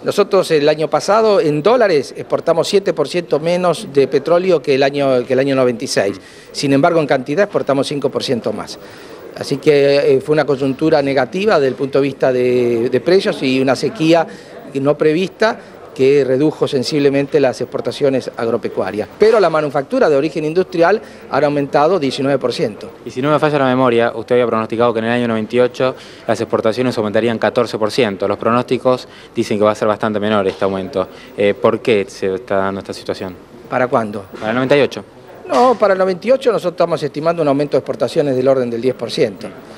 Nosotros el año pasado en dólares exportamos 7% menos de petróleo que el año 96. Sin embargo, en cantidad exportamos 5% más. Así que fue una coyuntura negativa desde el punto de vista de precios y una sequía no prevista que redujo sensiblemente las exportaciones agropecuarias. Pero la manufactura de origen industrial ha aumentado 19%. Y si no me falla la memoria, usted había pronosticado que en el año 98 las exportaciones aumentarían 14%. Los pronósticos dicen que va a ser bastante menor este aumento. ¿Por qué se está dando esta situación? ¿Para cuándo? Para el 98. No, para el 98 nosotros estamos estimando un aumento de exportaciones del orden del 10%.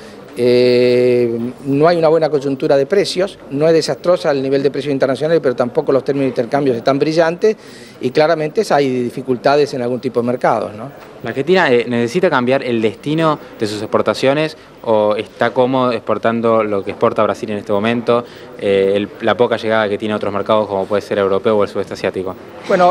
No hay una buena coyuntura de precios, no es desastrosa el nivel de precios internacionales, pero tampoco los términos de intercambios están brillantes y claramente hay dificultades en algún tipo de mercados, ¿no? ¿La Argentina necesita cambiar el destino de sus exportaciones o está cómodo exportando lo que exporta Brasil en este momento, la poca llegada que tiene a otros mercados como puede ser el europeo o el sudeste asiático? Bueno,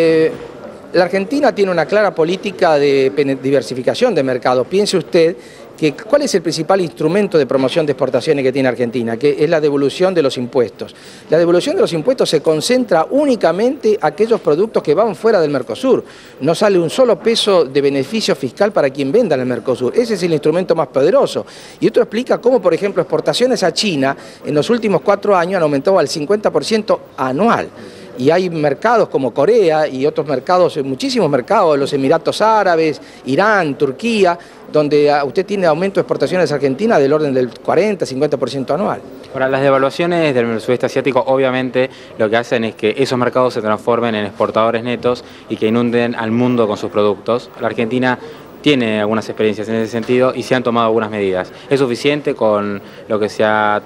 la Argentina tiene una clara política de diversificación de mercados. Piense usted que ¿cuál es el principal instrumento de promoción de exportaciones que tiene Argentina? Que es la devolución de los impuestos. La devolución de los impuestos se concentra únicamente en aquellos productos que van fuera del Mercosur. No sale un solo peso de beneficio fiscal para quien venda en el Mercosur. Ese es el instrumento más poderoso. Y esto explica cómo, por ejemplo, exportaciones a China en los últimos 4 años han aumentado al 50% anual. Y hay mercados como Corea y otros mercados, muchísimos mercados, los Emiratos Árabes, Irán, Turquía, donde usted tiene aumento de exportaciones a Argentina del orden del 40-50% anual. Ahora, las devaluaciones del sudeste asiático obviamente lo que hacen es que esos mercados se transformen en exportadores netos y que inunden al mundo con sus productos. La Argentina tiene algunas experiencias en ese sentido y se han tomado algunas medidas. ¿Es suficiente con lo que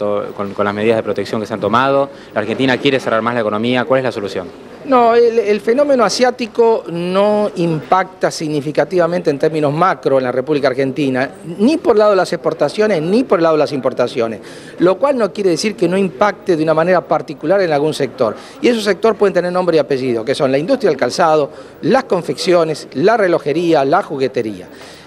con las medidas de protección que se han tomado? ¿La Argentina quiere cerrar más la economía? ¿Cuál es la solución? No, el fenómeno asiático no impacta significativamente en términos macro en la República Argentina, ni por el lado de las exportaciones, ni por el lado de las importaciones, lo cual no quiere decir que no impacte de una manera particular en algún sector. Y esos sectores pueden tener nombre y apellido, que son la industria del calzado, las confecciones, la relojería, la juguetería.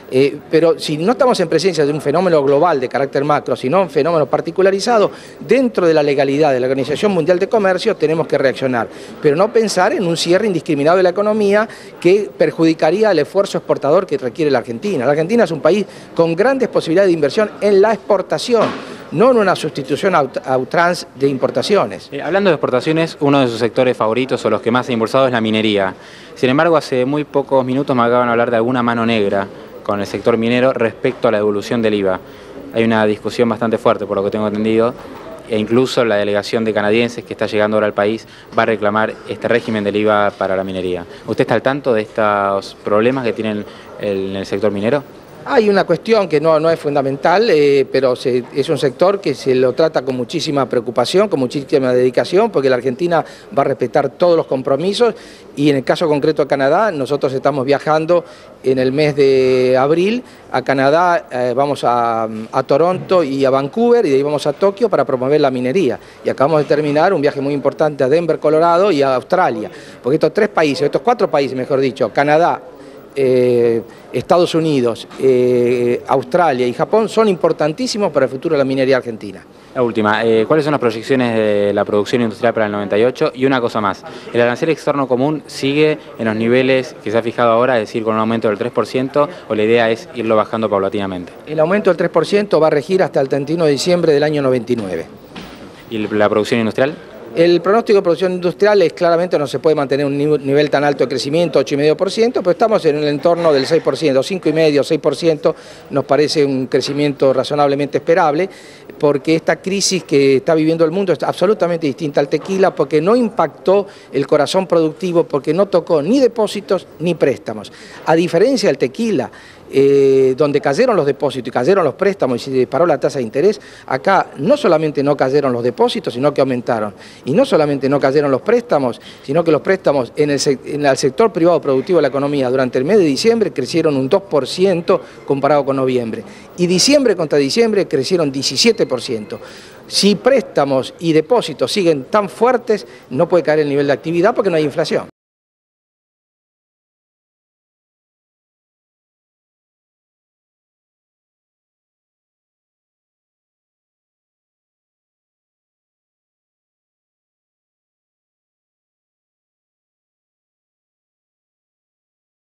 Pero si no estamos en presencia de un fenómeno global de carácter macro, sino un fenómeno particularizado, dentro de la legalidad de la Organización Mundial de Comercio tenemos que reaccionar, pero no pensar en un cierre indiscriminado de la economía que perjudicaría el esfuerzo exportador que requiere la Argentina. La Argentina es un país con grandes posibilidades de inversión en la exportación, no en una sustitución a ultranza de importaciones. Hablando de exportaciones, uno de sus sectores favoritos o los que más ha impulsado es la minería. Sin embargo, hace muy pocos minutos me acaban de hablar de alguna mano negra con el sector minero respecto a la devolución del IVA. Hay una discusión bastante fuerte, por lo que tengo entendido, e incluso la delegación de canadienses que está llegando ahora al país va a reclamar este régimen del IVA para la minería. ¿Usted está al tanto de estos problemas que tienen en el sector minero? Hay una cuestión que no es fundamental, pero es un sector que se lo trata con muchísima preocupación, con muchísima dedicación, porque la Argentina va a respetar todos los compromisos y en el caso concreto de Canadá, nosotros estamos viajando en el mes de abril a Canadá, vamos a Toronto y a Vancouver y de ahí vamos a Tokio para promover la minería. Y acabamos de terminar un viaje muy importante a Denver, Colorado y a Australia, porque estos 4 países, mejor dicho, Canadá, Estados Unidos, Australia y Japón son importantísimos para el futuro de la minería argentina. La última, ¿cuáles son las proyecciones de la producción industrial para el 98? Y una cosa más, ¿el arancel externo común sigue en los niveles que se ha fijado ahora, es decir, con un aumento del 3%, o la idea es irlo bajando paulatinamente? El aumento del 3% va a regir hasta el 31 de diciembre del año 99. ¿Y la producción industrial? El pronóstico de producción industrial es claramente no se puede mantener un nivel tan alto de crecimiento, 8,5%, pero estamos en el entorno del 6%, 5,5%, 6%, nos parece un crecimiento razonablemente esperable, porque esta crisis que está viviendo el mundo es absolutamente distinta al tequila, porque no impactó el corazón productivo, porque no tocó ni depósitos ni préstamos. A diferencia del tequila, donde cayeron los depósitos y cayeron los préstamos y se disparó la tasa de interés, acá no solamente no cayeron los depósitos, sino que aumentaron. Y no solamente no cayeron los préstamos, sino que los préstamos en el sector privado productivo de la economía durante el mes de diciembre crecieron un 2% comparado con noviembre. Y diciembre contra diciembre crecieron 17%. Si préstamos y depósitos siguen tan fuertes, no puede caer el nivel de actividad porque no hay inflación.